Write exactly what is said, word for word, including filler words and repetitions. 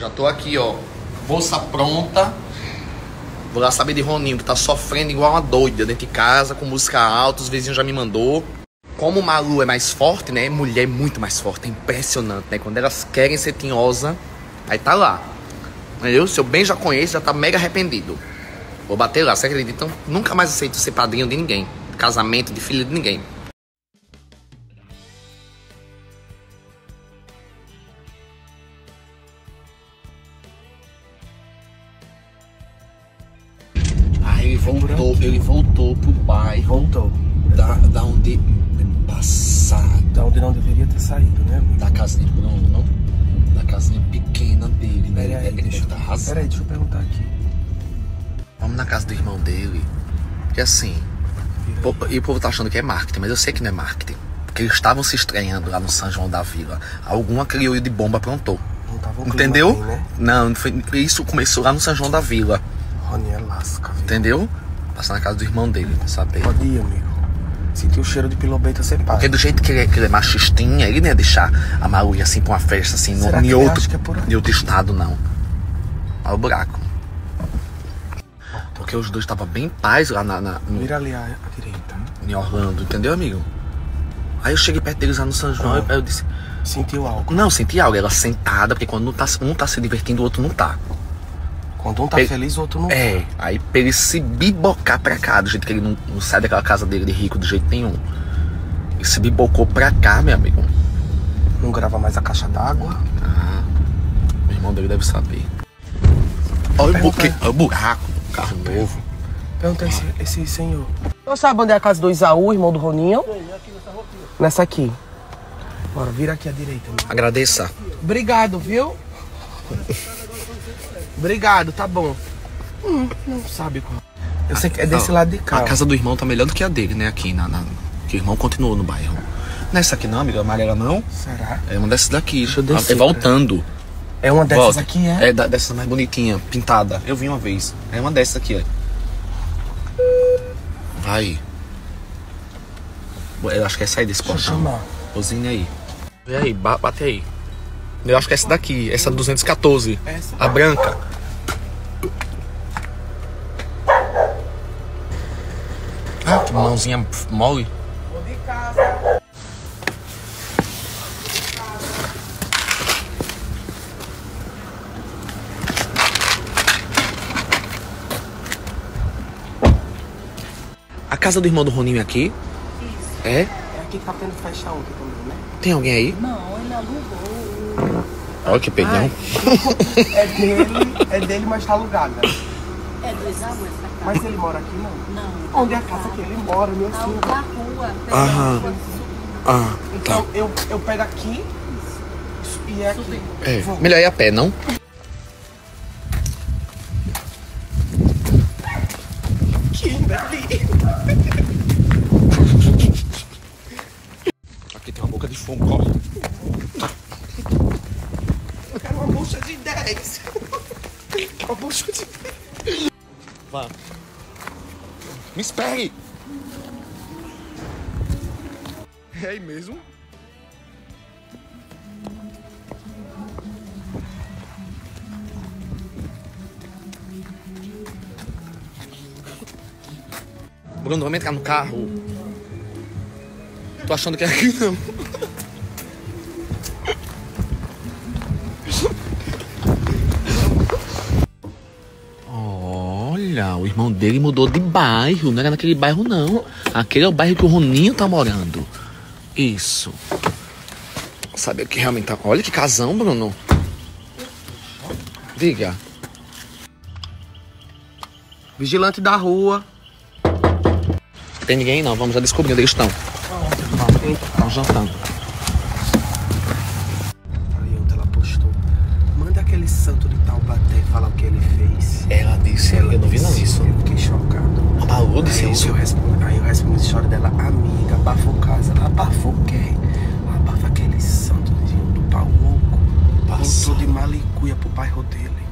Já tô aqui, ó. Bolsa pronta. Vou lá saber de Roninho, que tá sofrendo igual uma doida dentro de casa, com música alta, os vizinhos já me mandou. Como Malu é mais forte, né? Mulher é muito mais forte, é impressionante, né? Quando elas querem ser tinhosa, aí tá lá. Eu, se eu bem já conheço, já tá mega arrependido. Vou bater lá, você acredita? Então, nunca mais aceito ser padrinho de ninguém. Casamento, de filho de ninguém. Aí ele voltou, ele voltou pro bairro. Voltou. Da, da onde... Passado. Da onde não deveria ter saído, né, amigo? Da casinha de Bruno, não? Da casinha pequena dele, né? Pera aí, Ele deixa, tá arrasando. pera aí, deixa eu perguntar aqui. Vamos na casa do irmão dele. Que assim... Pô, e o povo tá achando que é marketing, mas eu sei que não é marketing. Porque eles estavam se estranhando lá no São João da Vila. Alguma crioulo de bomba aprontou. Não tava um Entendeu? clima bem, né? Não, foi, isso começou lá no São João da Vila. Rony é lasca, viu? Entendeu? Passar na casa do irmão dele, pra saber. Pode ir, amigo. Senti o cheiro de pilobeta sem pai. Porque do jeito que ele, é, que ele é machistinha, ele não ia deixar a Malu ir assim pra uma festa assim, no, Será em, que ele outro, acha que é por aí? em outro estado, não. Olha o buraco. Porque os dois estavam bem em paz lá na, na, no, Vira ali à, à direita. em Orlando, entendeu, amigo? Aí eu cheguei perto deles lá no São João, Ah. aí eu disse... Sentiu algo. Não, senti algo, ela sentada, porque quando um tá, um tá se divertindo, o outro não tá. Quando um tá Ele- feliz, o outro não. É, aí pra ele se bibocar pra cá, do jeito que ele não, não sai daquela casa dele de rico, de jeito nenhum. Ele se bibocou pra cá, meu amigo. Não grava mais a caixa d'água. Ah, o irmão dele deve saber. Olha o, Pergunta- buque, olha o buraco, carro novo. Pergunta esse, esse senhor. Você sabe onde é a casa do Isaú, irmão do Roninho? Sim, aqui nessa rua aqui. Nessa aqui. Bora, vira aqui à direita, amigo. Agradeça. Obrigado, viu? Obrigado, tá bom. Hum, não sabe qual. Eu sei que é desse Ó, lado de cá. A casa do irmão tá melhor do que a dele, né? Aqui, na, na, que o irmão continuou no bairro. Não é essa aqui não, amiga? Amarela não? Será? É uma dessas daqui. Deixa eu descer, É voltando. É uma dessas Volta. aqui, é? É da, dessa mais bonitinha, pintada. Eu vi uma vez. É uma dessas aqui, ó. Vai. Eu acho que é sair desse Deixa eu portão. chamar. Cozinha aí. Vê aí, ba- bate aí. Eu acho que é essa daqui, essa duzentos e quatorze. Essa? A branca. Ah, que mãozinha mole. Vou de casa. A casa do irmão do Roninho é aqui? É? É aqui que tá tendo festa ontem também, né? Tem alguém aí? Não, ele alugou. Olha que peidão. É dele, é dele, mas tá alugada. É do Isaú essa casa? Mas ele mora aqui, não? Não. Onde é a casa que ele mora, meu Tá filho? da rua. Aham. Ah, Então, tá. eu, eu pego aqui e é aqui. É, Vou. melhor ir a pé, não? Que delícia. Aqui tem uma boca de fumo, ó. Eu quero uma bucha de dez. Uma bucha de dez. Vá. Me espere! É aí mesmo? Bruno, vamos entrar no carro. Tô achando que é aqui não. Olha, o irmão dele mudou de bairro, não era naquele bairro não. Aquele é o bairro que o Roninho tá morando. Isso. Sabe o que realmente tá... Olha que casão, Bruno. Diga. Vigilante da rua. Tem ninguém não, vamos já descobrir onde eles estão. Estão jantando. Aí ontem ela postou. Manda aquele santo de Taubaté falar o que ele fez. Ela disse, Ela eu não vi não disse, isso. Eu fiquei chocado. A Malu disse Aí isso. eu, respondi, aí eu respondi a história dela, amiga, abafou casa. Ela abafou o quê? Abafa aquele santo do pau oco. Voltou de Malicuia pro bairro dele.